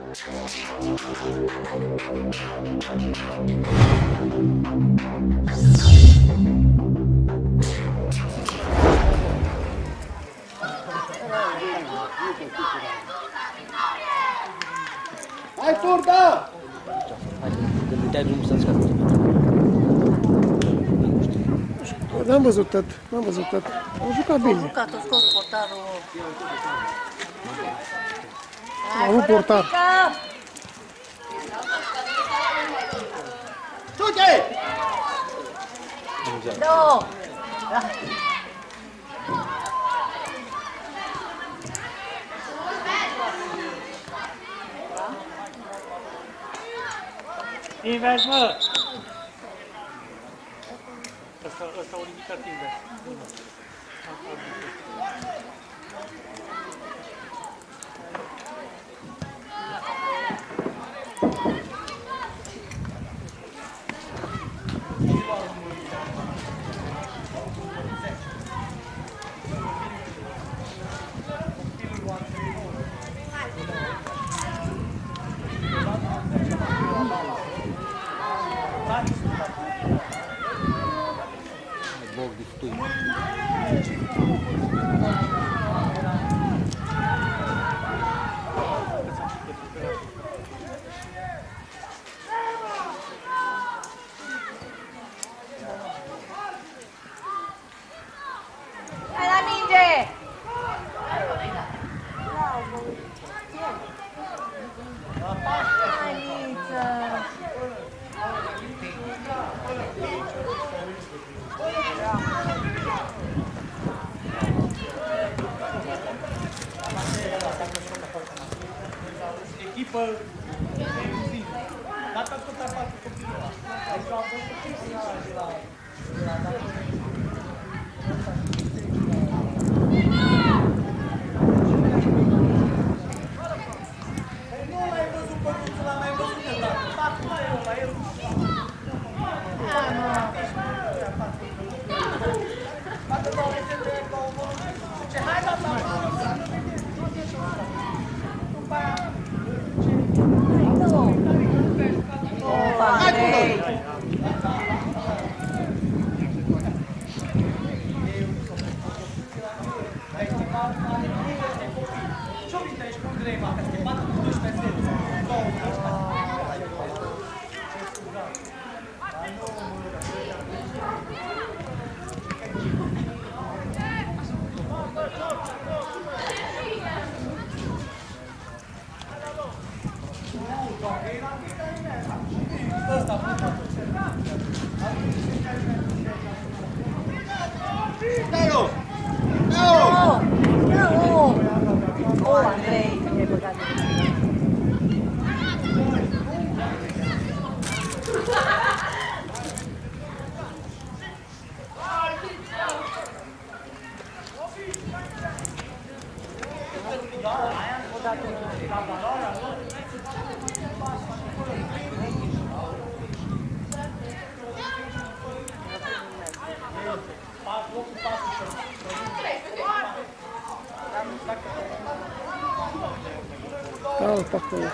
Hai, Turda! Când îi dai drumul să-ți scazi. N-am văzut tot, n-am văzut tot. Au jucat bine. Au jucat, a scos portarul. Au avut portar. Du-te! Nu! Invers, mă! Ăsta a ridicat invers. Bog de stui. Hai la minge! Hai, Liță! Echipă, dacă ați tot apart copilul ăla. Adică am fost de la nu l-ai văzut pe Luțu, l-am mai văzut de dată. Tacu la el, la el. Poate dau exemple ca o voră. Ce hai la tamară, să nu vedeți. După aia... Andrei! Ce-o vinte aici cu Andrei, mă, că se bată cu 12 sete. Dai-o! Nu! Nu! O, Andrei, te-ai băgat. Calma, acolo.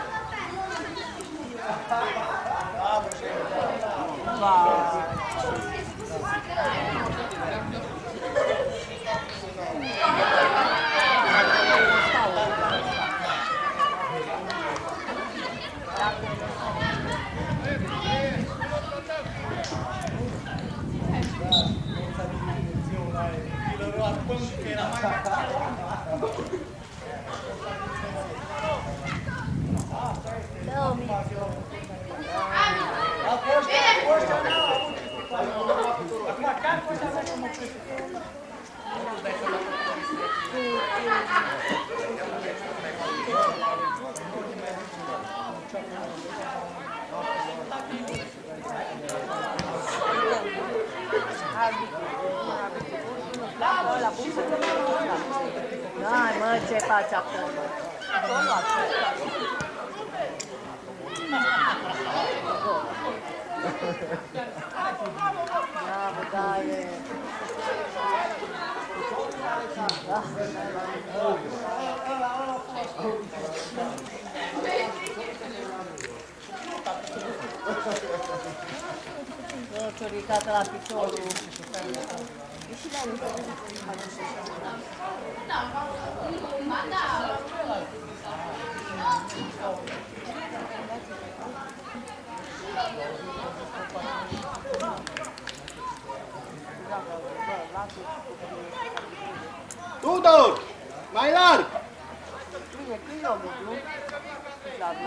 Dă-o, Mițu. Acum, chiar poți să faci o măciuță. Hai, mă, ce faci acolo? Bravo, dai! Da. Cioricată la piciorul. Tudor! Mai larg! Bine, când eu nu? La nu?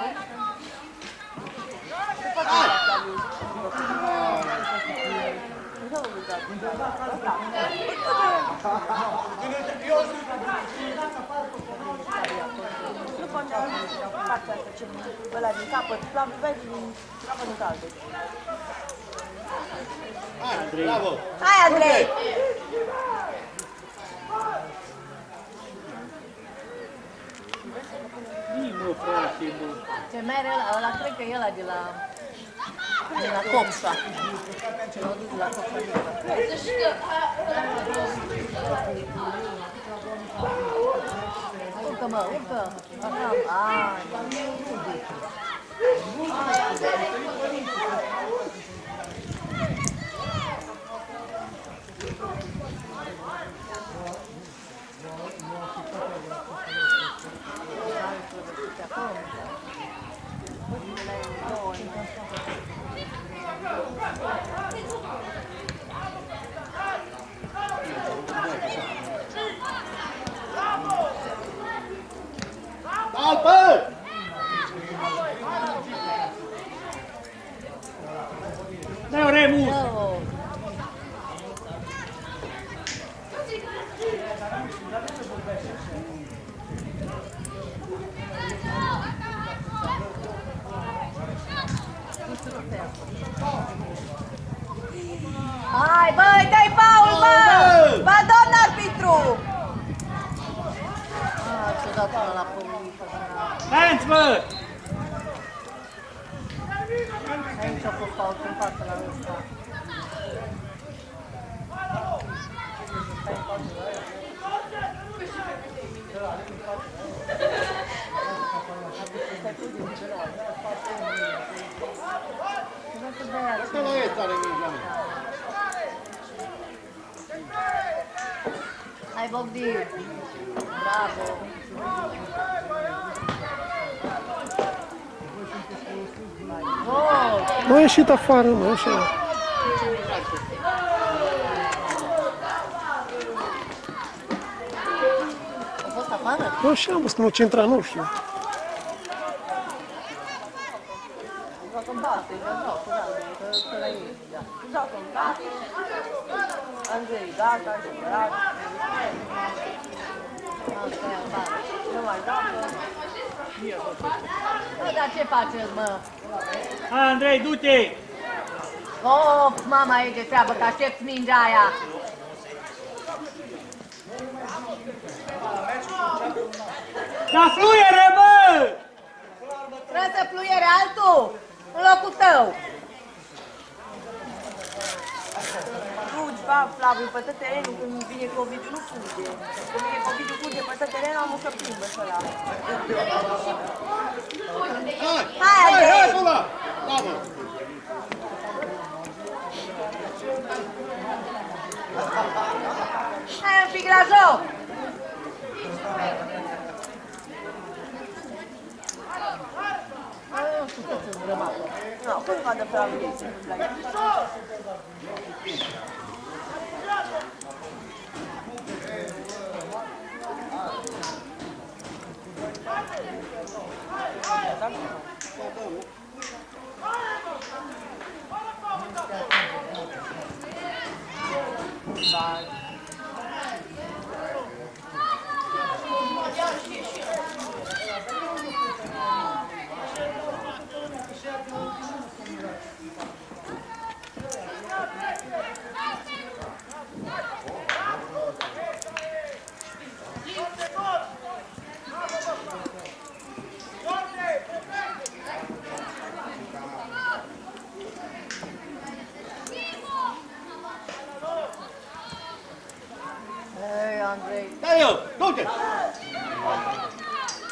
Nu contează partea asta, ce ăla din capăt, vezi din capăt în calde. Hai, bravo! Hai, Andrei! Ce mere ăla, cred că e ăla de la Copsa. L-au dus de la Copsa. Urcă, mă, urcă. Așa, Alpă! Dai-o, Remus! hai, băi, dai Paul, bă! Ba, domn arbitru! Ce-o dat până la pământ. Hands, bă! Aici a fost Paul în față la ăsta. Asta nu este are mingea. Hai, Bogdi! Bravo! Gol! Nu a ieșit afară, mă, așa. A fost afară? Nu, așa am văzut că nu centra, nu știu. Joacă în bate, joacă, da, că la ei, da. Joacă în bate. Andrei, gata, supărat. Asta e în bate. Nu mai joacă. Bă, dar ce faceți, mă? Hai, Andrei, du-te! Oh, mama e de treabă, că aștept mingea aia. Da fluiere, bă! Trebuie să fluiere altul, în locul tău. Fugi, Flaviu, pe tot terenul, când vine Covidiu, nu fuge. Când vine Covidiu, fuge pe tot terenul, am o să plimbă și ăla. Hai, Andrei! Hai, pula! Bravo! Hai un pic la joc! Nu știu ce sunt rămată. Nu, cum vadă Flaviu ei se întâmplă aici? Ei, Andrei. Dai-o! Du-te!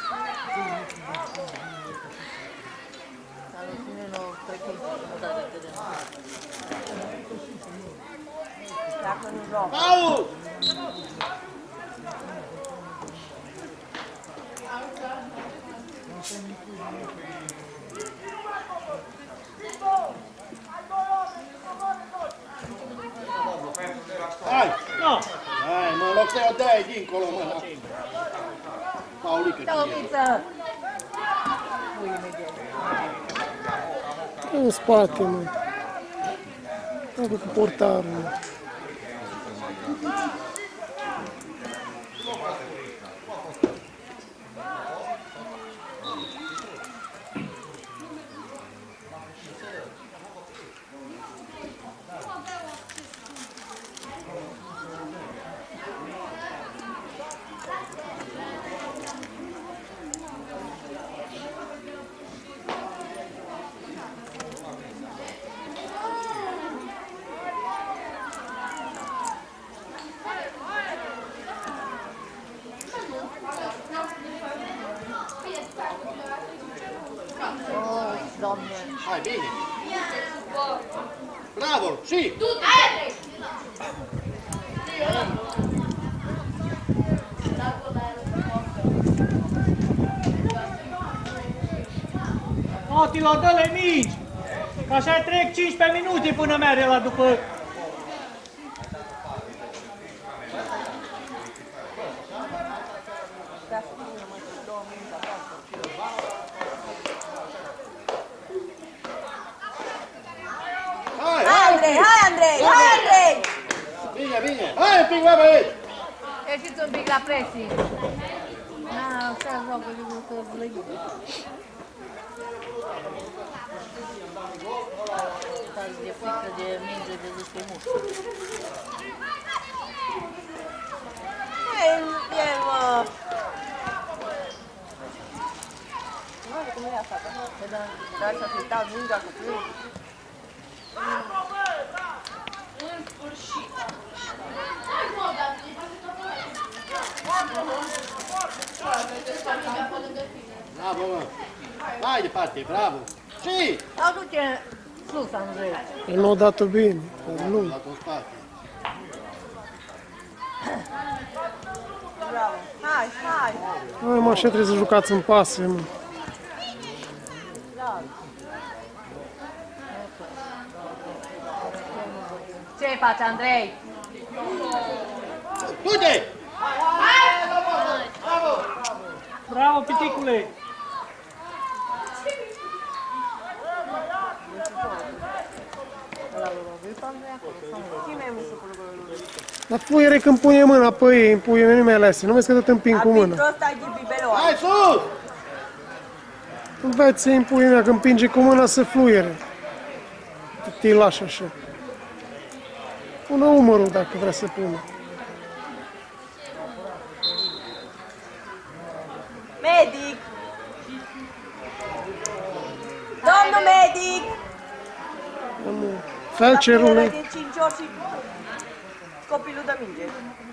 Alla fine no, perché non date Paul! Hai! No. Hai, mă, în loc să-i o dai dincolo, mă. Paulică. Dă-o miță! Pui imediat. În spate, mă. Am făcut portarul, mă. Oh, Doamne! Hai, bine. Bravo, și! Atila, dă-le mici! Că așa trec 15 minute până merge la după... Hai, Hai, Andrei! Hai, Andrei! Hai, Andrei! bine, bine. Hai, un pic mai băieți! Ieșiți un pic la pressing. Na, să joacă lucrul vlăgit. Stați de frică de minge de zis mult. E, mă! Nu văd cum e asta, că dar să fi dat mingea cu plâns. Bravo, mă. Mai departe, bravo. Și! Aduce sus, Andrei. El nu a dat-o bine. Nu. Dat-o în spate. Bravo. Hai, hai. Hai, mă, așa trebuie să jucați în pase, mă. Ce faci, Andrei? Du-te! Bravo, piticule! Dar fluiere când pune mâna pe ei, în puiul nu mai alese. Nu vezi că tot împing cu mâna. Arbitru ăsta e ghibibelor. Hai, sus! Înveți să-i împui mea, când împinge cu mâna să fluiere. Te lași așa. Pune umărul dacă vrea să pună. Medic! Domnul medic! Felcerul, de 5 ori și copilul de minge.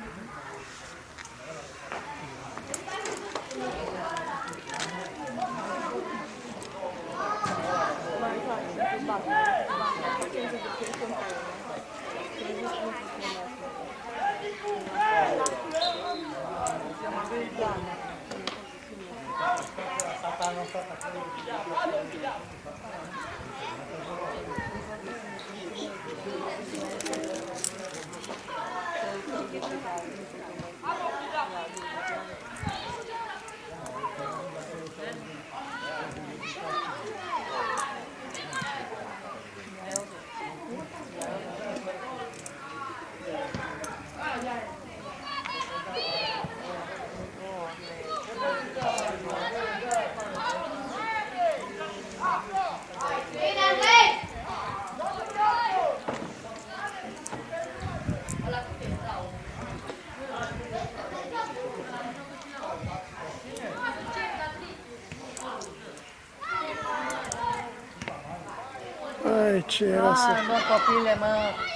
Ai, ce era să... Hai, mă, copile, mă!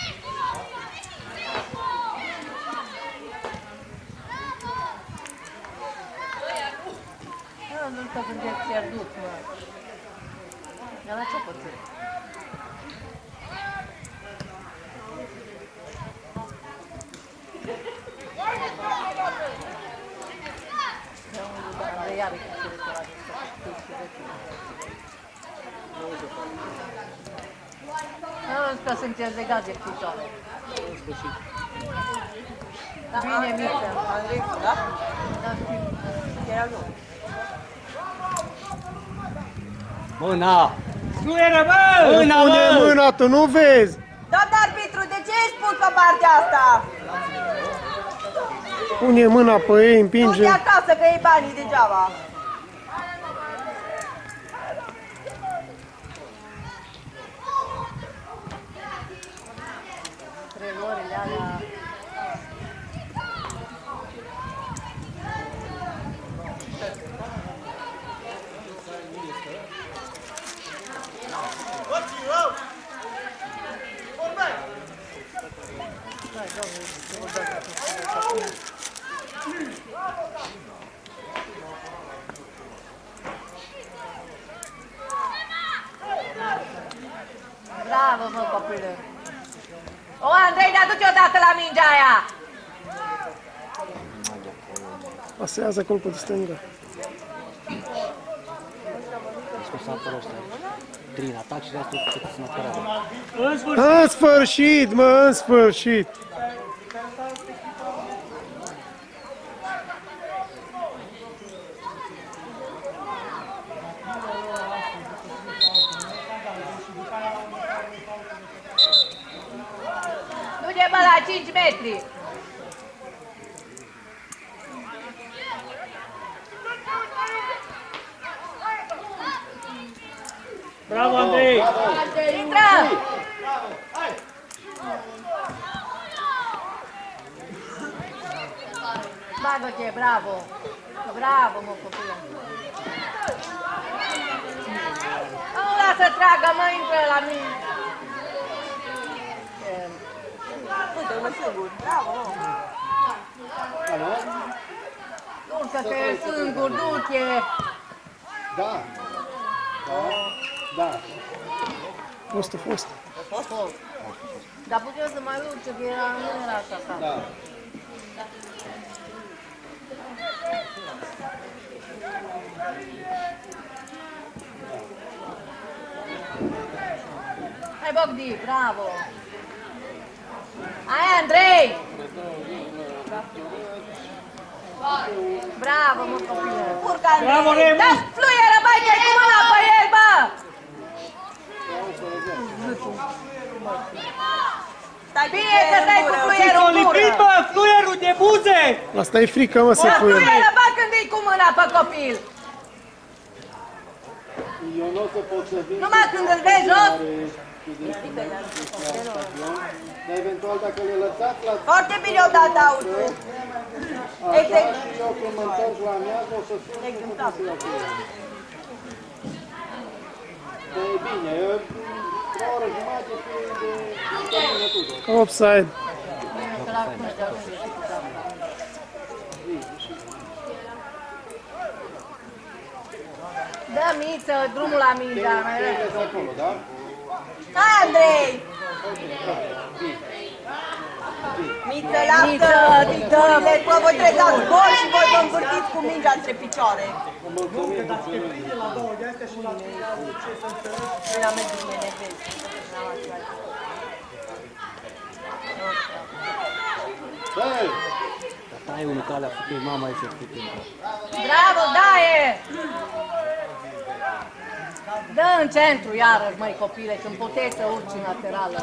Nu știu când te-ai pierdut, mă. Dar la ce pățit? Andrei are cu ceretul ăla de că sunteți legați de picioare. Bine, Miță. Andrei, da? Da, știu. Era nu. Mâna! Fluieră, bă! Mâna, Pune mă! mâna, tu nu vezi! Doamne arbitru, de ce ești pus pe partea asta? Pune mâna pe ei, Du-te împinge. acasă că iei banii degeaba. Trelorile alea. Bravo, mă, copile! O, Andrei, ne aduce odată la mingea aia! Pasează colpul de stânga. Scusa apără ăsta. Trin, atac și restul cât sunt apărare. În sfârșit! În sfârșit, mă, în sfârșit! Du-te, mă, la 5 metri! Bravo, Andrei! Intră! Bagă-te, bravo! Bravo, mă, copilă! Nu lasă tragă, mă, intră la mine! Uite, unul singur. Bravo, mă. Urcă-te singur, du-te! Da. Da. Da. Fost. Dar puteau să mai urce, că era, nu era așa ca. Da. Hai, Bogdi, bravo! Hai, Andrei! Bravo, mă, copilă! Urcă, Bravo, Andrei. Remus! Da, fluieră, bai, că-i cu mâna pe el, bă! Stai Bine că stai cu fluierul în Lipit, gură! bă! Fluierul de buze! Asta e frică, mă, să Da, fluie. fluieră, bă, când e cu mâna pe copil! Eu nu o să pot să vin. Numai când îl vezi jos. Dar eventual dacă le lăsați la Foarte bine o dat autul. așa și eu când mă întorc la amiază o să sun și puteți să iau cu el. Dar e bine, eu o oră jumătate și termină totul. Offside. Dă, Miță, drumul la mingea, mai repede. Țineți acolo, da? Hai, Andrei! Miță, Miță, lasă dă. picturile, că voi trebuie dați gol și voi vă învârtiți cu mingea între picioare. Nu la mers bine, ne vezi. Băi! Tai unul calea, fute mama iese fute. Bravo, daie! Dă în centru, iarăși, măi, copile, când puteți să urci în laterală.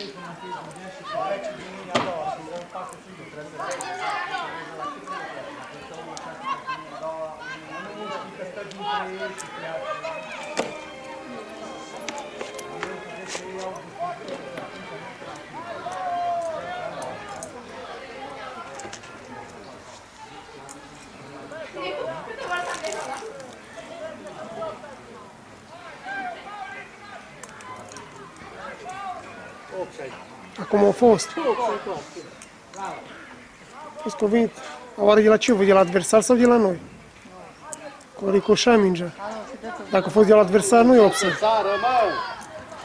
Acum a fost. A fost cuvint. Oare de la ce? De la adversar sau de la noi? Cu ricoșa mingea. Dacă a fost de la adversar, nu e offside. Sară, mă!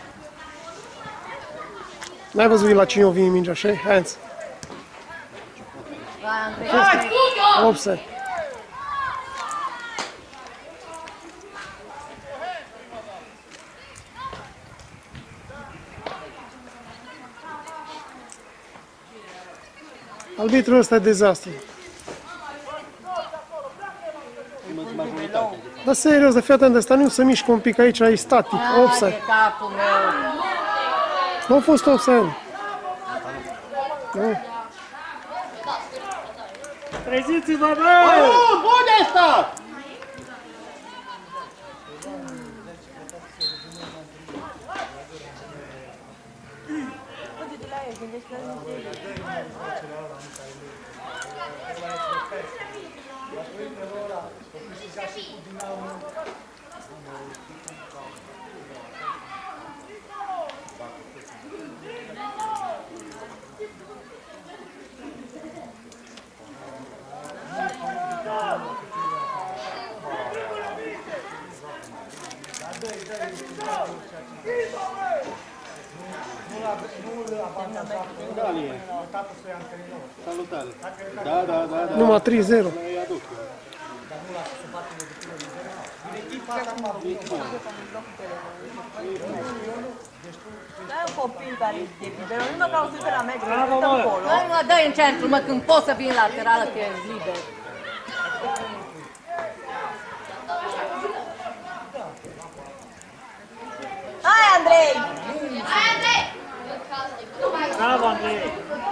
N-ai văzut de la cine o vine mingea, așa? Hands. Offside. Arbitrul ăsta e dezastru. Dar serios, de fii atent, de ăsta nu să mișcă un pic aici, e static, offside. capul meu. Nu a fost offside. Nu. Treziți-vă, bă! Bun ai stat! Uite-te la el, gândește la el. Dalie. Salutare. Da. Numai 3-0. Îi aduc. Dar e un copil care e de liber, nu măcar o să uite la meci, că Bravo, se mă! acolo. Hai mă, dă-i în centru, mă, când poți să vii în laterală, că ești liber. Hai, Andrei! Bravo, Andrei!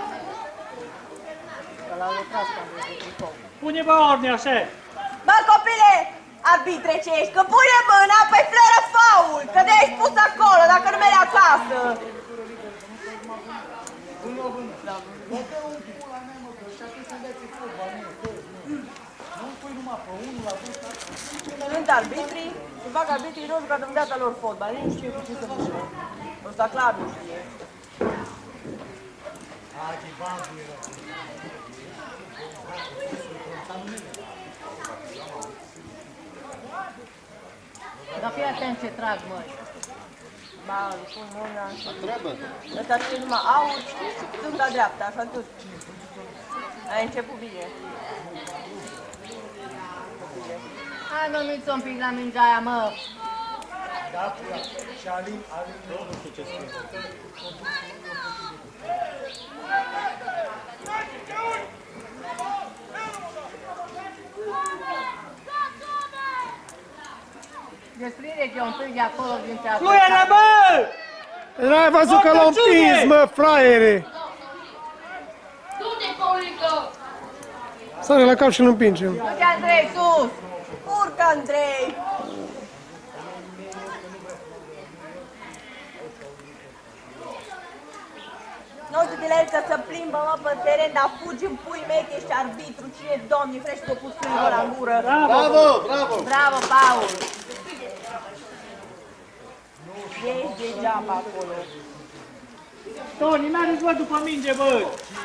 Că l-au lucrat cu Andrei de tricou. Pune-vă ordine, așa! Bă, copile, arbitre ce ești, că pune mâna pe fleră faul, că de ești pus acolo, dacă nu mergi acasă. Sunt arbitrii, se fac arbitrii nu jucat în viața lor fotbal, nu știu cu ce să vină. Ăsta clar nu știe. Dar fii atent ce trag, măi. Ba, îi pun mâna. Trebuie. Ăsta scrie numai aur, știi, și stânga dreapta, așa tot. Ai început bine. Hai, mă, nu-i un pic la mingea aia, mă. Desprinde-te un pic de acolo dintre acolo. Fluiere, bă! N-ai văzut că l-au împins, mă, fraiere! Sare la cap și îl împingem. Du-te, Andrei, sus! Urcă, Andrei! Nu știu de la el că se plimbă, mă, pe teren, dar fugi în pui mei că ești arbitru. Cine, domni, frești că pus frângă la gură. Bravo! Bravo, Paul! Ești degeaba acolo. Toni, mergeți, bă, după minge, bă!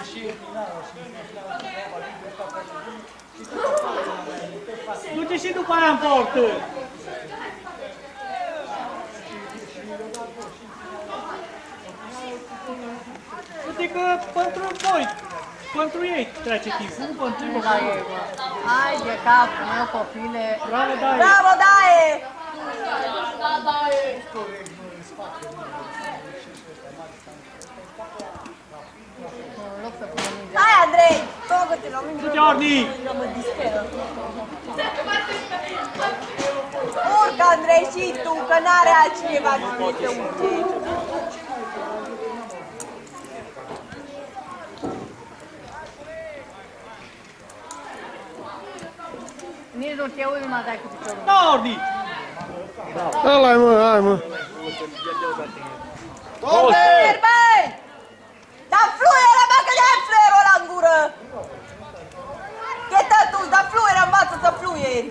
Du-te și după aia în portă! Uite că pentru voi, pentru ei trece timpul, nu pentru voi. La ei, mă. Hai de capul meu, copile. Bravo, Daie! Bravo, Daie! În loc să pună mingea. Hai, Andrei! Togă-te la mine! Du-te, Orni! Mă disperă. Urcă, Andrei, și tu, că n-are altcineva cu tine să urce. Nici nu te uiți, mă, dai cu piciorul. Da, Orni! Ăla-i, mă, hai, mă. Fluier, băi! Da fluier, bă, că ia fluierul ăla în gură! E tătuț, da fluier, învață să fluieri!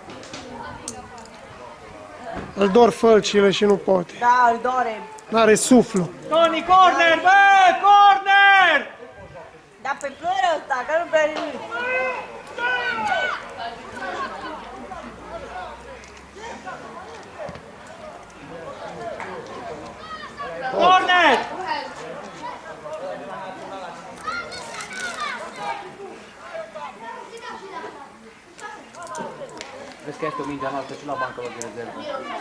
Îl dor fălcile și nu poate. Da, îl dore. N-are suflu. Toni, corner, bă! Corner! Dar pe fluierul ăsta, că nu prea nimic. Corner! mișcă mingea noastră și la bancă de rezervă.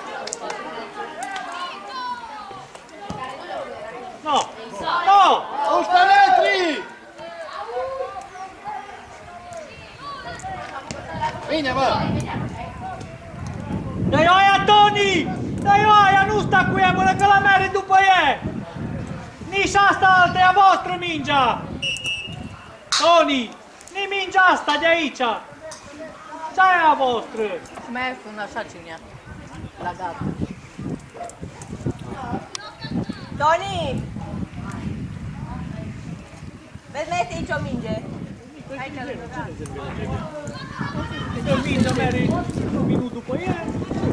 No! No! 11 metri! Bine, bă! Dai aia, Toni! Dai aia, nu sta cu ea până că la mere după ea! Nici asta altă e a voastră mingea! Toni! Nici mingea asta de aici! Ce-aia e a voastră? Și mai ieftin așa cine la gata. Toni! Vezi, mai este aici o minge. Aici lângă gata. Că mingea mere un minut după ea.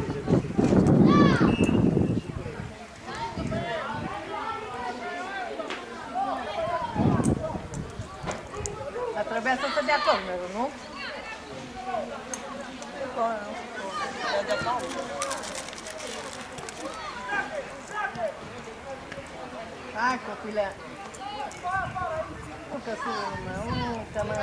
Dar trebuia să se dea cornerul, nu? Hai, copile! Nu că sună, nu că mă...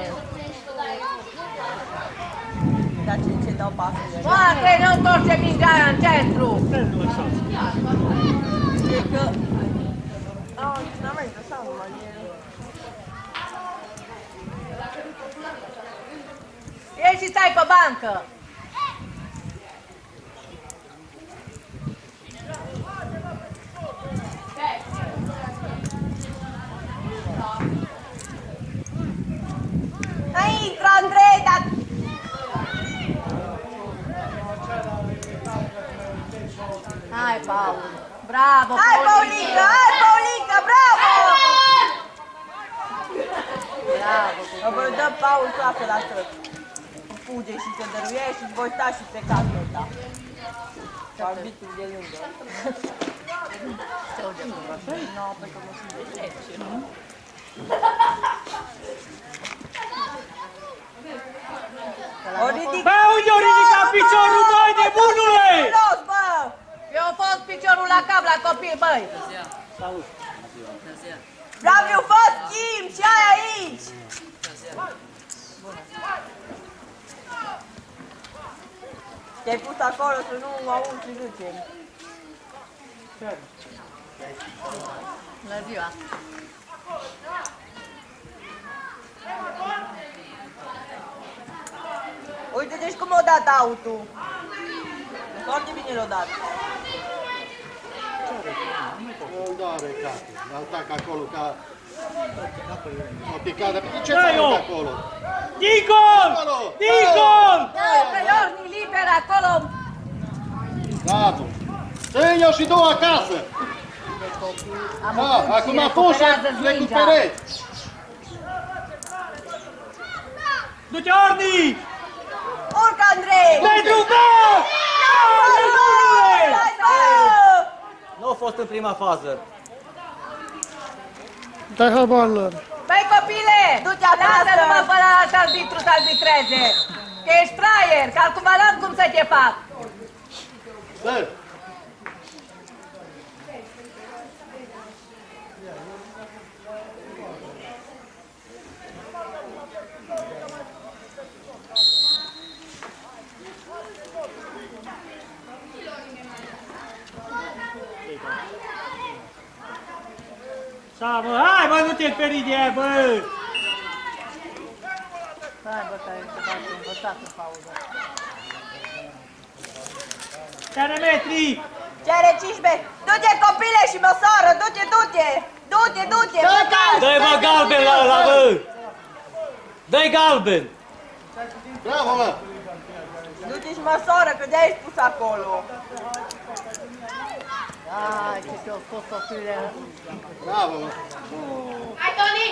Dar ce dau pasul? Poate nu întorce mingea aia în centru! Nu lăsați. E că... N-am mai interesat, numai e... Ieși și stai pe bancă! Hai, intră, Andrei, dar... Hai, Paul! Bravo, Hai, Paulica! Hai, Paulica! Bravo! Bravo! Vă dă Paul toată la tot. Fuge și se dăruiește și voi sta și pe capul ăsta. Și arbitrul de lângă. Ce aude acum, așa? Nu, pe că mă sunt de trece, nu? O ridic... Bă, unde o ridicat piciorul, băi, nebunule! Los, bă! Eu am fost piciorul la cap la copil, băi! Flaviu, fă schimb și ai aici! Te-ai pus acolo să nu auzi și ducem. Bună ziua! Uite-te și cum o dat autul. Foarte bine l-a dat. Îl dare capul. Îl tac acolo ca... O picadă. Ce Da, faci eu. acolo? Digol! Digol! Că Iorni liber acolo! Bravo. Ține-o și du acasă. Da, acum puși recupereți. Du-te, Orni! Urcă, Andrei! Pentru bă! Nebunule! Hai, bă! Nu a fost în prima fază. Dai habar. Băi, copile! Du-te acasă! Lasă-mă pe la alt arbitru să arbitreze! Că ești fraier, că acum arăt cum să te fac! Dă. Sa, bă, hai, bă, nu te feri de aia, bă! Hai, bă, că ai ceva de învățat în pauză. Care metri! Cere 15! Du-te, copile, și măsoară! Du-te, du-te! Du-te, du-te! Dă-i bă galben la ăla, bă! Dă-i galben! Bravo, mă. Du-te și măsoară, că de-aia ești pus acolo. Hai, ce te-au scos copile! Bravo, mă. Hai, Toni!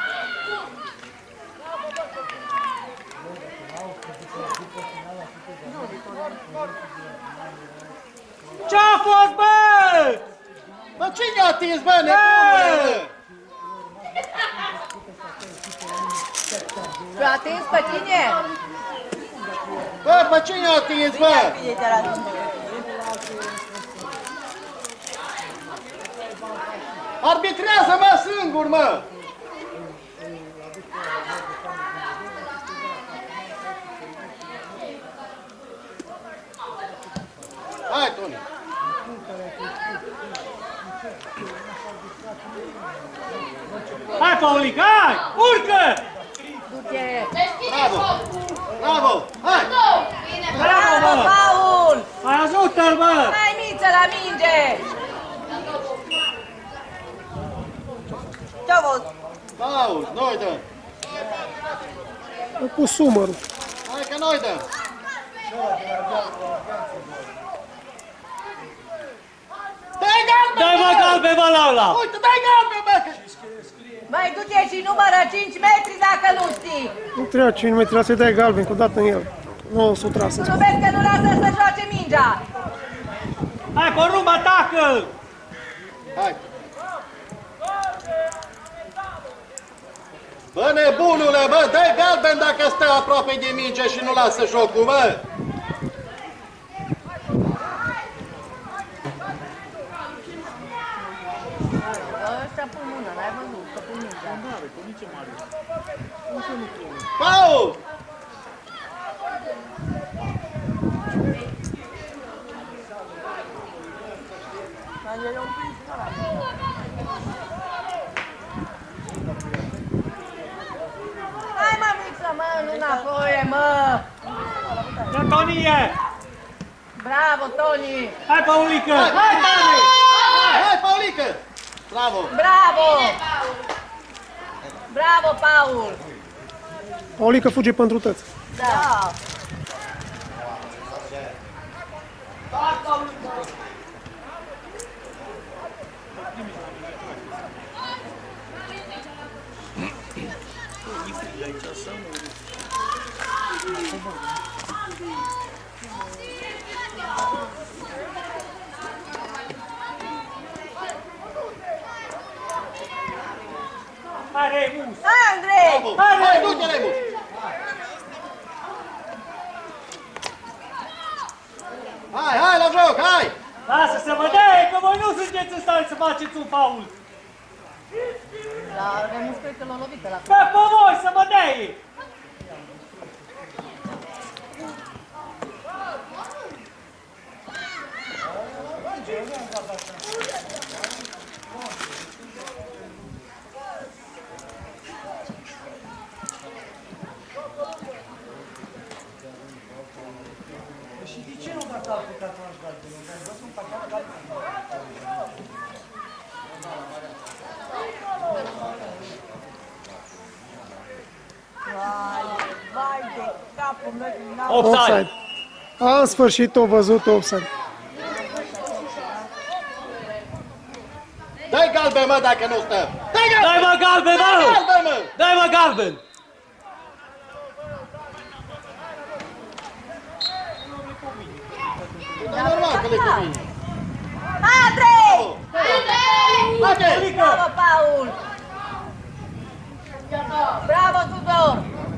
Ce-a fost, bă? Bă, cine a atins, bă, nebunule, bă? Te-a atins pe tine? Bă, bă, cine a atins, bă? Bine te la tine. Arbitrează, mă, singur, mă! Hai, Toni! Hai, Paulica, hai! Urcă! Du-te! Bravo! Bravo! Hai! Bravo, Bravo, bă! Paul! Hai, ajută-l, bă! Hai, Miță, la minge! Ce-a fost? Pauz, noi dăm! Cu sumărul. Hai că noi dăm! Dai galben! Dai, mă, galben, bă, la ăla! Uite, dai galben, bă! Mai du-te și numără 5 metri dacă nu știi! Nu trebuie 5 metri, lasă-i dai galben, cu dată în el. Nu o să o trasă. Nu vezi că nu lasă să joace mingea! Hai, porumb, atacă-l! Hai! Bă, nebunule, bă, dai galben dacă stă aproape de minge și nu lasă jocul, bă! Ăștia pun mână, n-ai văzut, că pun mingea. Paul! Dar el e un pic scarat. Hai, mă, Miță, mă, nu înapoi, mă! Ia, Tonie! Bravo, Toni! Hai, Paulică! Hai, Hai, tare! Hai, Paulică! Bravo! Bravo! Bravo, Paul! Paulică fuge pentru tăți. Da! Hai, Remus! Hai, Andrei! Bravo! Hai, du-te, Remus! Hai, hai la joc, hai! Lasă să vă dea, că voi nu sunteți în stare să faceți un faul! Dar Remus cred că l-a lovit la Pe voi să vă dea! Vai de capul meu! Offside. În sfârșit o văzut offside. Dai galben, mă, dacă nu stă! Dai galben! Dai, mă, galben, Dai mă! galben, mă! Dai, mă, galben! E normal că le convine. Hai, Andrei! Haide! Bravo, Paul! Bravo, Tudor!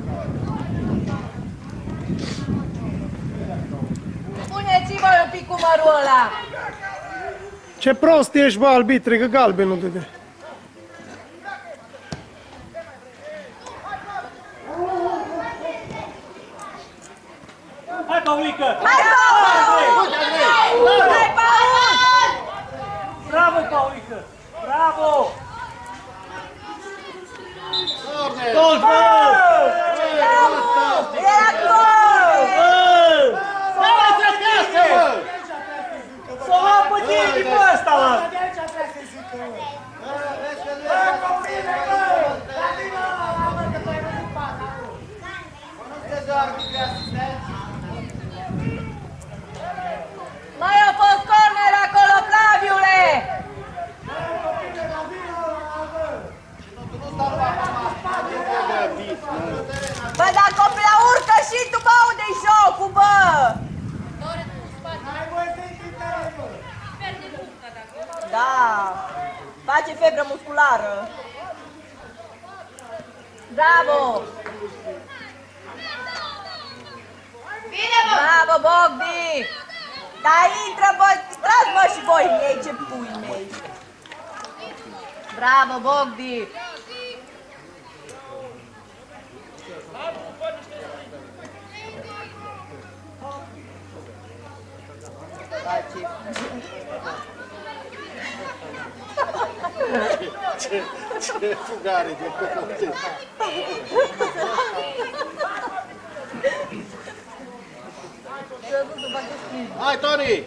Puneți-vă un pic cu mărul ăla! Ce prost ești, bă, arbitre, că galben nu dădea. Hai, Paulică! Hai, Paul! Uite, Andrei! Hai, Paul! Bravo, Paulică! Bravo! Doamne! Gol, bă! Era gol! Bă! Să casă, mă! Să o luăm pe tine pe ăsta, mă! Mai a fost corner acolo, Flaviule! Bă, dacă o prea urcă și tu, bă, unde-i jocul, bă? Da, face febră musculară. Bravo! Bravo, Bogdi! Dar intră, bă, intrați, mă, și voi în ei, ce pui mei! Bravo, Bogdi! Ce fugare de copil. Hai, Toni!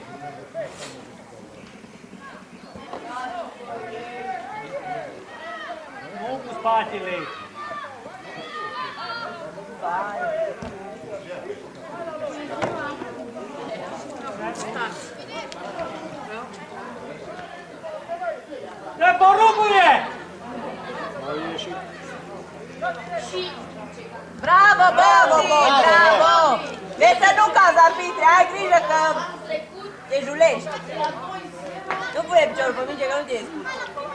Nu cu spatele. Dă porumbule! Bravo, bravo, bravo! Vezi să nu cazi, arbitri, ai grijă că te julești. Nu pune piciorul pe minge, că nu te escuci.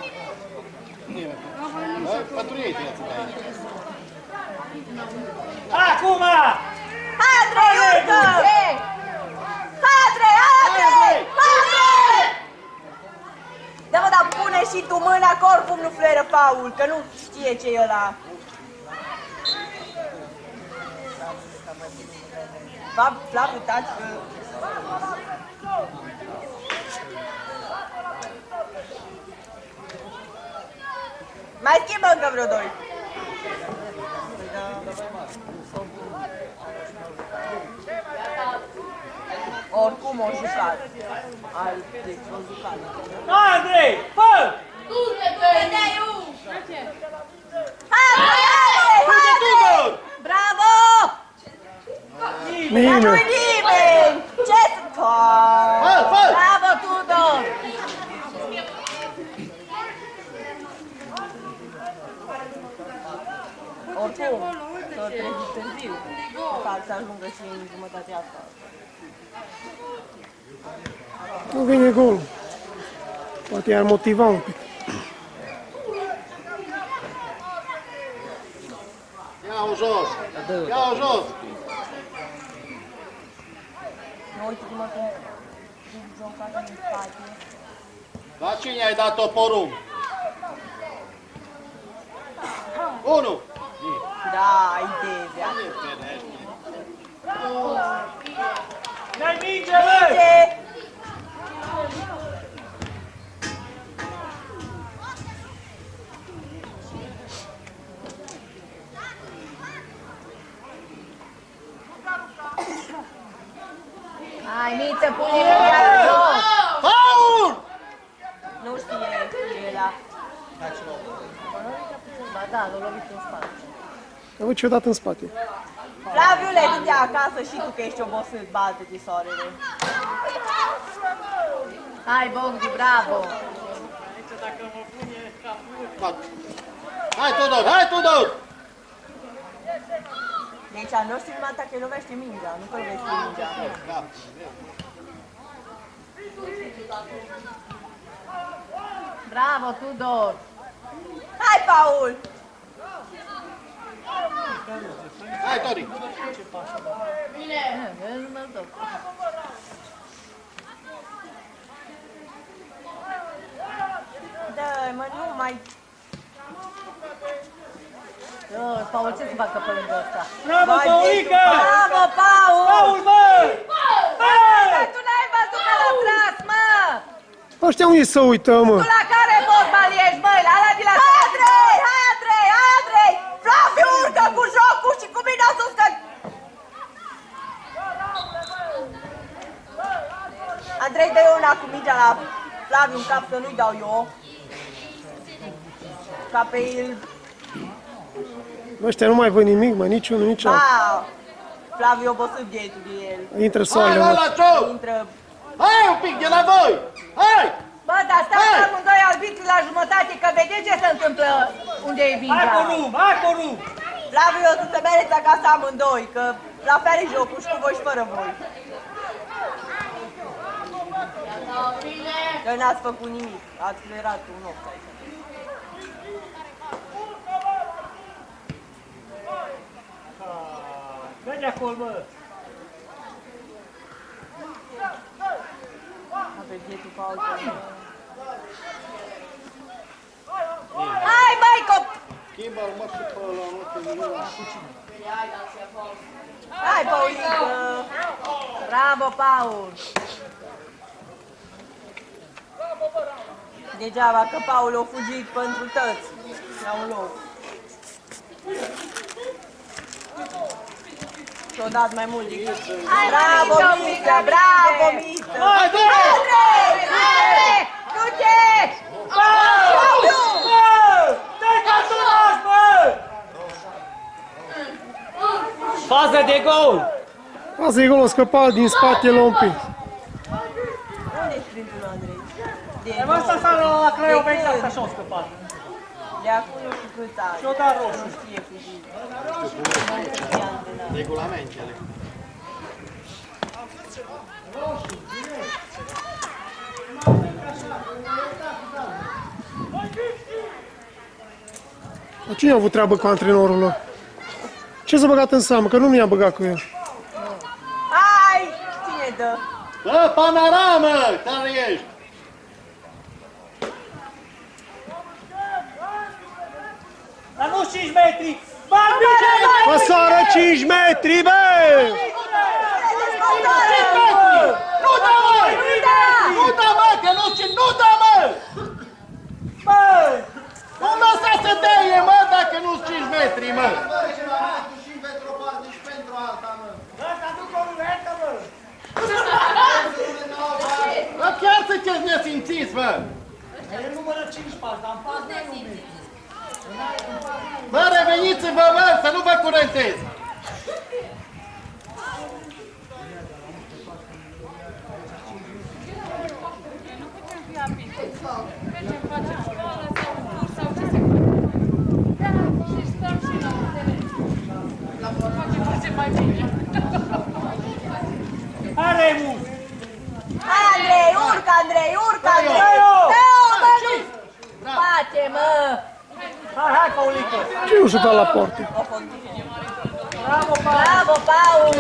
Pentru ei trebuie să dai. Acum! Hai, Andrei, urcă! Hai, Andrei, hai, Andrei! Hai, Andrei! Da, mă, dar pune și tu mâna, că oricum nu fluieră faul, că nu știe ce e ăla. Flaviu, taci că... Mai schimbă încă vreo doi. Oricum o jucat. Deci o jucat. Hai, Andrei! Fă! Hai, Andrei! Bravo! Dar nu-i nimeni! Ce să faci? Bravo, Tudor! Oricum, să trezi târziu, ca să ajungă și în jumătatea asta. Nu vine gol. Poate i-ar motiva un pic. Ia-o jos! Ia-o jos! Nu uite-mă că jocat în spate. La cine ai dat-o porumb? 1! Da, idee. Dai minge, bă! Hai, Miță, pune-i iar jos! Faul! Nu știe ăla. Ba da, l-a lovit în spate. Am văzut ce-o dat în spate. Flaviule, du-te acasă și tu că ești obosit, bate-te, soarele. Hai, Bogdi, bravo! Hai, Tudor! Hai, Tudor! Deci, a nostru filmata că lovește mingea, nu că lovește mingea. Bravo, Tudor! Hai, Paul! Hai, Toni! Dă-i, mă, nu mai... Paul, ce să facă pe lângă ăsta? Bravo, Paulică! Bravo, Paul! Paul, bă! Bă! Tu n-ai văzut că l-a tras, mă! Ăștia unde se uită, mă? Tu la care fotbal ești, băi? La ăla de la... Hai, Andrei! Hai, Andrei! Hai, Andrei! Flaviu, urcă cu jocul și cu mine sus că... Andrei, dă-i una cu mingea la Flaviu în cap, să nu-i dau eu. Ca pe el... Ăștia nu mai văd nimic, mă, niciunul, nici altul. Da! Flaviu e obosit ghetul de el. Intră Hai, soarele, la mă. la ciou! Intră... Hai un pic de la voi! Hai! Bă, dar stați amândoi arbitri la jumătate, că vedeți ce se întâmplă unde e Hai, mingea. porumb! Hai, porumb! Flaviu, o să se mereți acasă amândoi, că la fel e jocul și cu voi și fără voi. Că n-ați făcut nimic, ați fluierat un ochi aici. Vede acolo, bă! Hai, băi, copii! Schimbă-l, mă, și pe ăla, nu te mira. Hai, Paulică! Bravo, Paul! Degeaba că Paul a fugit pentru tăți la un loc. Și-o dat mai mult decât... Bravo, Miță! Bravo, Miță! Andrei! Du-te! Dă-i cartonaș, bă! Fază de gol! Asta e gol, a scăpat din spate, l-a împins. Unde-i sprintul Andrei? E mă, ăsta s-a la Craiova exact așa a scăpat. De acum nu știu cât ani. Și-o dat roșu. Nu știe fugit. Regulamentele. Dar cine a avut treabă cu antrenorul lor? Ce s-a băgat în seamă? Că nu i-a băgat cu el. Hai! Cine dă? Bă, panoramă! Care ești? Dar nu 5 metri! Barbice! Măsoară 5 metri, bă! Nu da, mă! Nu da, mă! Că nu da, mă! Bă! Nu lăsa să deie, mă, dacă nu-s 5 metri, mă! Ăsta nu coruletă, bă! Bă, chiar sunteți nesimțiți, mă! El numără 5 pas, dar în pas nu e. Bă, reveniți-vă, mă, să nu vă curentez! Hai, Remus! Hai, Andrei! Urcă, Andrei! Urcă, Andrei! Teo! Teo, mă, nu! Spate, mă! Hai, Paulică! Ce nu șuta la poartă? Bravo, Paul! Bravo, Paul!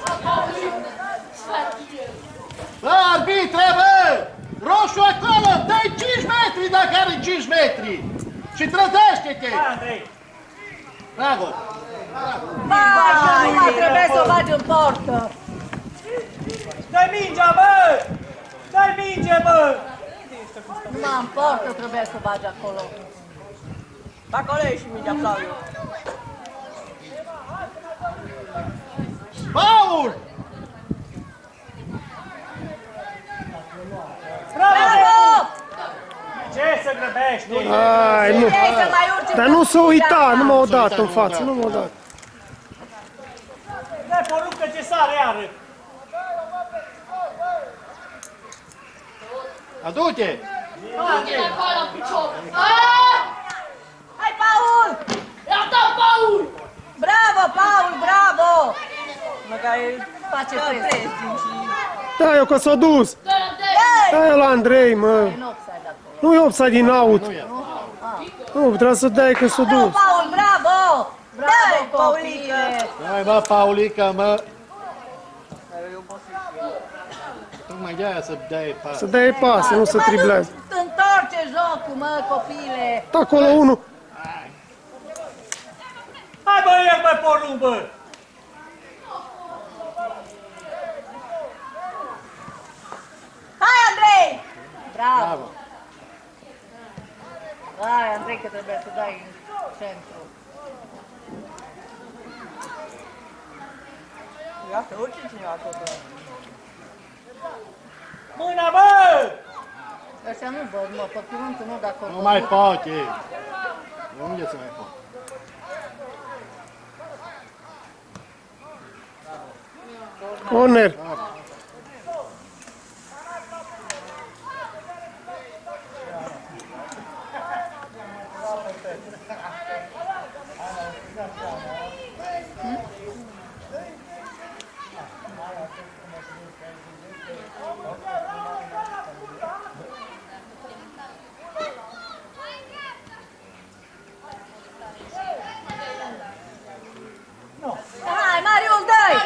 Bă, arbitre, bă! Roșu acolo! Dai 5 metri dacă are 5 metri! Și trăzește-te! Hai, Andrei! Bravo! Vai, nu mai trebuie să o bagi în portă! Dai mingea, bă! Dai minge, bă! Numai în portă trebuie să o bagi acolo. Acolo e și mingea, Claudiu. Paul! Bravo! Ce să grăbești? Hai, nu. Vrei să mai urci? Dar nu s-a uitat, nu m-a dat în față, nu m-a dat. Dai poruncă ce sare iară! Adu-te! Acolo, în picior! Hai, Paul! Iată, Paul! Bravo, Paul, bravo! Măcar face pressing și... Da, eu că s-a dus. Da, eu la Andrei, mă. Nu e offside din out. Nu, trebuie să dai că s-a Bravo, dus. Paul, bravo! Bravo, Paulică! Hai, bă, Paulica, mă! Tocmai de-aia să dai pas. Să dai pas, nu să triblează. Întorce jocul, mă, copile! Da, acolo unul. Hai, bă, el, bă, porumb, bă! Hai, Andrei! Bravo! Hai, Andrei, că trebuie să dai în centru. Ia să urci cineva tot. Mâna, bă! Ăștia nu văd, mă, pe cuvântul nu dacă Nu mai poate. Unde să mai poate? Corner. Hai, Marius, dai!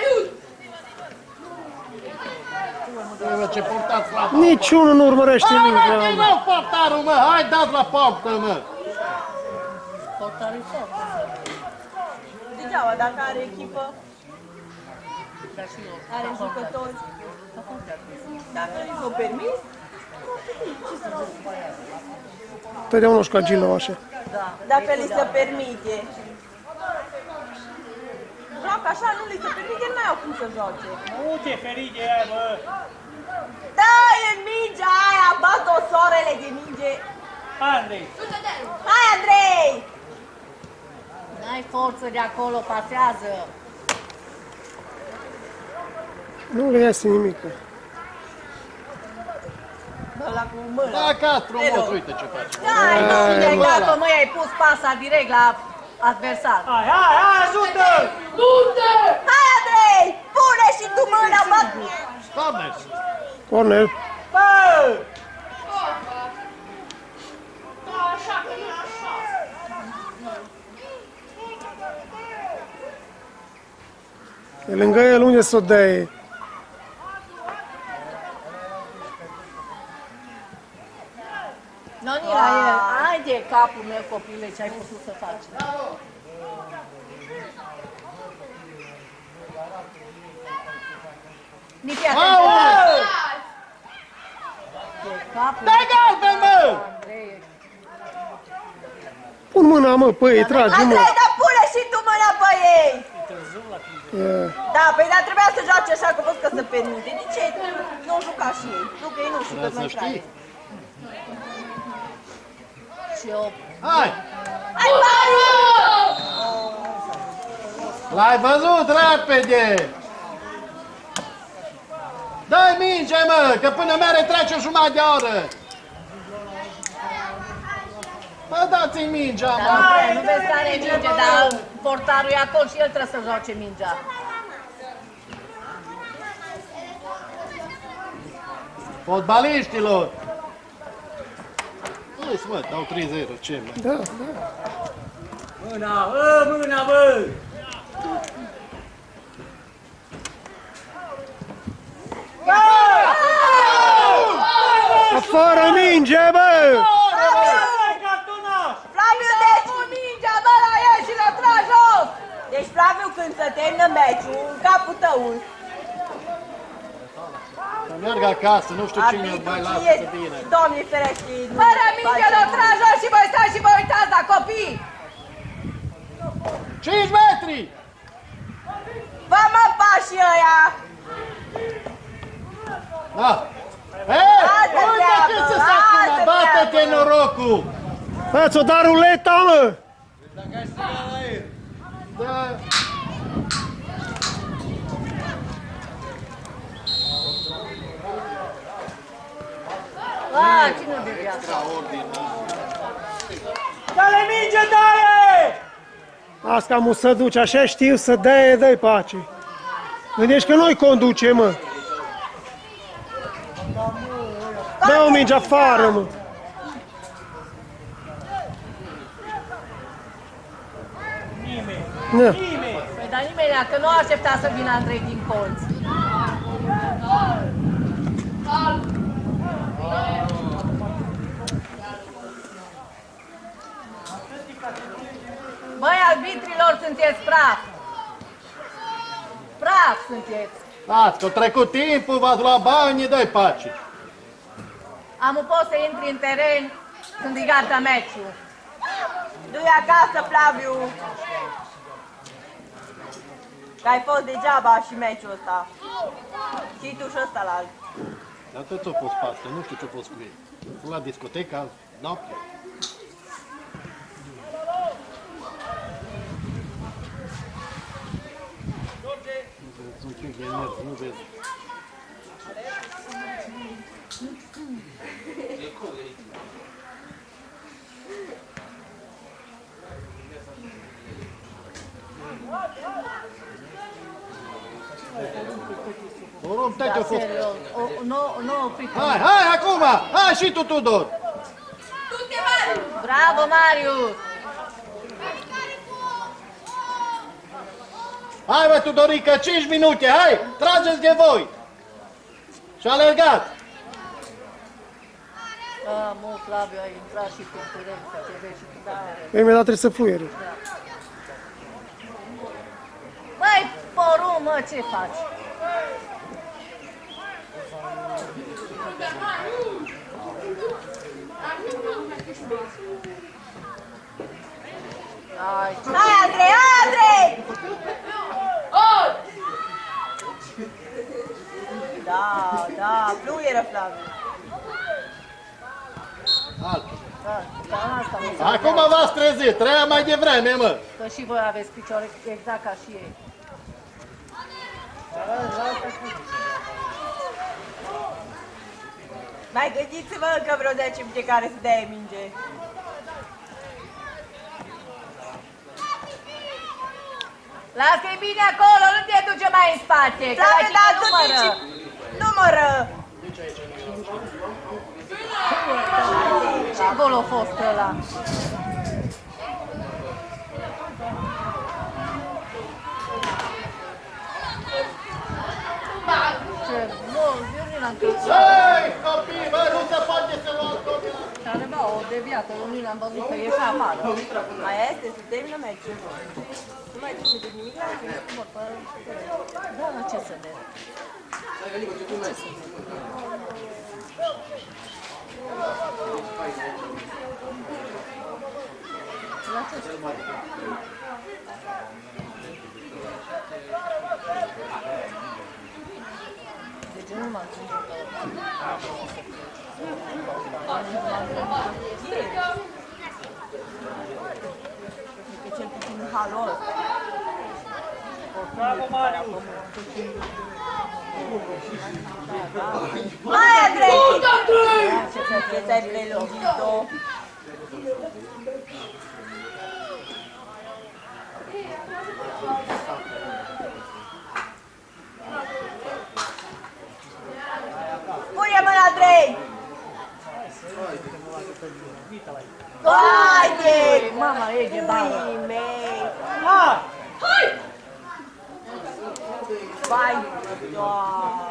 Bă, ce portați la... Niciunul nu urmărește Hai, nimic. mă, că-i rău portarul, mă! Hai, dați la portă, mă! Portarul degeaba, dacă are echipă, are jucători, dacă nu i s-o permis, ce să zic? Totdeauna știu Gilou așa. Da, dacă li se permite. Joacă așa, nu li se permite, nu mai au cum să joace. Nu te feri de ea, bă! Dai în mingea aia, bat-o sorele de minge. Andrei! Hai, Andrei! N-ai forță de acolo, pasează. Nu le iese nimic. Ăla cu mâna. Da, Castro, frumos, uite ce face. Hai, domnule, gata, măi, ai pus pasa direct la adversar. Hai, hai, hai, ajută-l! Du-te! Hai, Andrei! Pune și tu mâna, bat! Corner. Cornel. Bă! Da, așa că e așa. E lângă el, unde să o dea? Nonila, hai de capul meu, copile, ce ai putut să faci. Nici atent. De capul Dai galben, mă! Andrei. Pun mâna, mă, pe ei, trage, mă. Andrei, dar pune și tu mâna pe ei! Ia. Da, păi dar trebuia să joace așa, că văd că se permite. De ce nu juca și ei? Nu, că ei nu știu că Trebuie să mai știi. trage. Și eu. Hai! Hai, Maru! L-ai văzut repede! Dai minge, mă, că până mere trece jumătate de oră! Bă, dați-i mingea, Dar mă! nu vrea, nu vezi că are minge, dar portarul e acolo și el trebuie să joace mingea. Fotbaliștilor! Hai, mă, dau 3-0, ce, mă? Da, da. Mâna, bă, mâna, bă! Afară minge, bă! Hai, cartonaș! Flaviu, deci cu mingea, bă, la el și la tragi jos! Deci, Flaviu, când se termină meciul, în capul tău, Să merg acasă, nu știu cine îl mai lasă să vină. Doamne ferește, Fără minge, la tragi jos și voi stați și vă uitați la copii! 5 metri! Vă mă pașii ăia! Da! Hei, Altă uite treabă, cât să se acum, altă bate-te treabă. norocul! Bă, ți-o da ruleta, mă! Da. A, cine de viață? Dă-le minge, dă-le! Asta mu să duce, așa știu să dai pace. Gândești că noi conduce, mă. Dă o minge afară, mă. Nimeni, Da. nimeni! Păi dar nimeni, că nu aștepta să vină Andrei din colț. Băi, arbitrilor, sunteți praf! Praf sunteți! Ați, că a trecut timpul, v-ați luat banii, dai pace. Am poți să intri în teren când e gata meciul. Du-i acasă, Flaviu! Că ai fost degeaba și meciul ăsta. Și tu și ăsta la alt. Dar tot ți-a fost pastă, nu știu ce-a fost cu ei. La discotecă azi, noapte. Sunt un pic de nervi, nu vezi. Orum, te-ai fost. Serios, nu opriți. Hai, hai, acum! Hai și tu, Tudor! Bravo, Marius! Hai, bă, Tudorică, 5 minute, hai! Trageți de voi! Și alergat! Da, mă, Flaviu, ai intrat și cu teren, să te vezi și cu teren. Imediat trebuie să fluiere. Băi, porum, mă, ce faci? Hai, Andrei, hai, Andrei! Da, fluieră, Flaviu. Acum v-ați trezit, treia mai devreme, mă. Că și voi aveți picioare exact ca și ei. Mai gândiți-vă încă vreo 10 minute care să dea minge. Lasă-i bine acolo, nu te duce mai în spate, că la Flaviu, dar tu numără. numără. Ce gol a fost ăla? Ce gol, eu n-am crezut. Hei, copii, bă, nu se poate să luați copii. Careva o deviat, eu nu l-am văzut că ieșea afară. Mai este, se termină meciul. Nu mai duce de nimic la Da, la ce să vedem? La ce să vedem? De ce nu m-am gândit că cel puțin în halul ăsta. Bravo, Marius! Hai, Andrei! Ce ți-ai prelungit-o? Pune mâna, Andrei! Haide! Mama, e de bani. Puii mei! Hai! Vai, doar!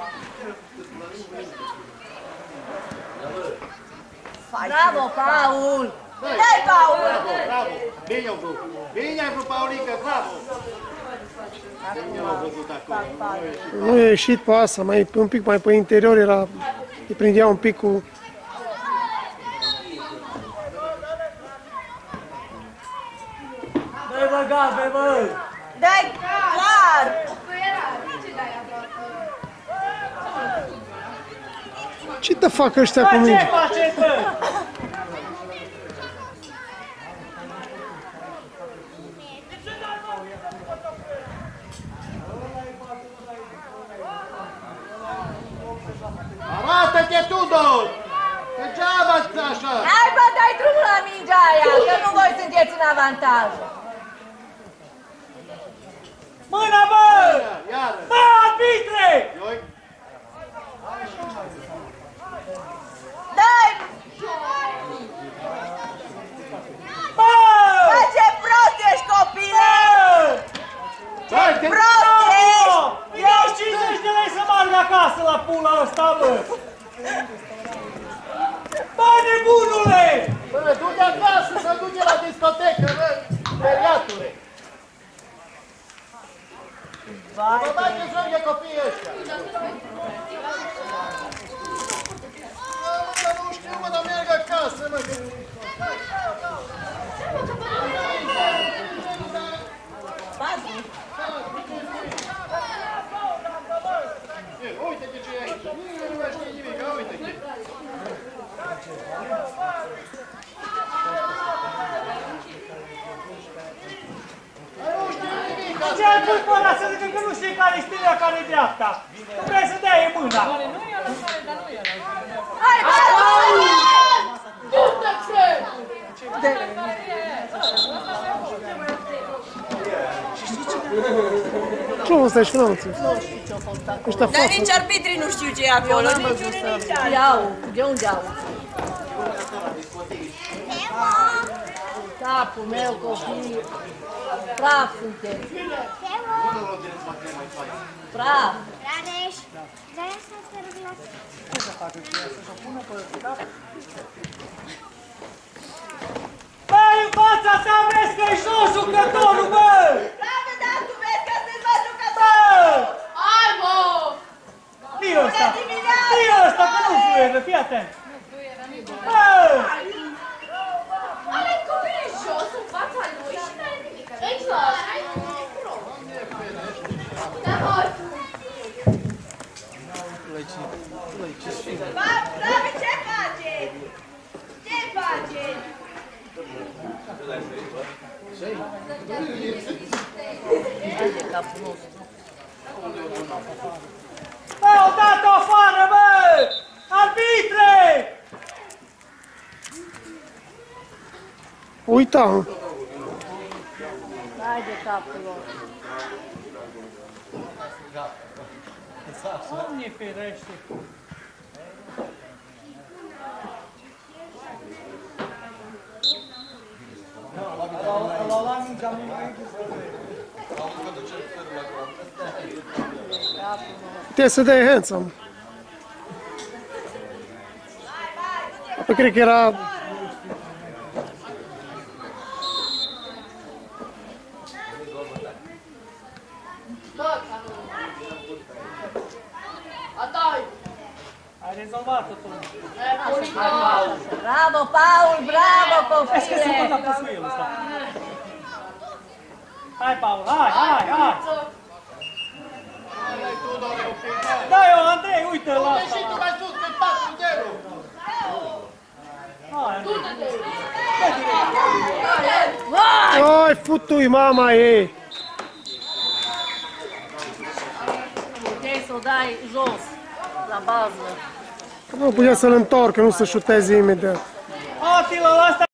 Bravo, Paul! Dai, Paul! Bravo, bravo. Bine au vrut. Bine ai vrut, Paulică, bravo. Bine au văzut acolo. Nu a ieșit pe asta, mai, un pic mai pe interior era, îi prindea un pic cu... Dă-i bă, galbe, bă! Dai, clar! Ce te fac ăștia cu Bă, ce mine? faceți, bă? Arată-te, Tudor! Degeaba așa! Hai, bă, dai drumul la mingea aia, că nu voi sunteți în avantaj. Mâna, bă! Iară! Bă, arbitre! Ioi! Dai! Bă! Bă, ce prost ești, copile! Hai, te... Prost ești! Îi dau 50 de lei să meargă acasă la pula ăsta, bă! Bă, nebunule! Bă, du-te acasă, să duce la discotecă, bă! Periatule! Vai, Vă mai ce joc de copiii ăștia! Mă, nu știu, mă, dar merg acasă, mă! Uite-te ce e aici! Nu mai știe nimic, uite-te! Nu știu nimic! Ce ai pus pe ăla să zică că nu știi care-i stânga, care-i dreapta? Tu vrei să dea e mâna! hai, bă! Ce ăsta ești, nu înțeles? Ăștia Dar față. nici arbitrii nu știu ce e acolo, nici unul, nici altul. Iau, de unde au? Capul meu, copii, praf sunteți. Praf. Rareș, vrei să te rog la... Bă, în fața ta vezi că ești nou jucătorul, bă! Bravo, dar tu vezi că sunt bă Bă! jucător! Hai, mă! Fii ăsta! dimineața! Fii ăsta, că nu fluieră, fii atent! Bă! Are copilul jos în fața lui și n-are nimic. capul nostru. Bă, o dat-o afară, bă! Arbitre! Uita, mă. Hai de capul lor. Doamne ferește! Trebuie să dai handsome. Apoi cred că era... Ai rezolvat-o tu. Bravo, Paul, bravo, Hai că se copile! pot apă cu el ăsta. Hai, Paul, hai, hai, hai! Dai-o, Andrei, uite la Și tu asta! mai sus pe 4-0. Hai, Andrei! Ai, futui mama ei! Puteai să o dai jos, la bază. Nu putea să-l întorcă, nu să șuteze imediat. Atila, la asta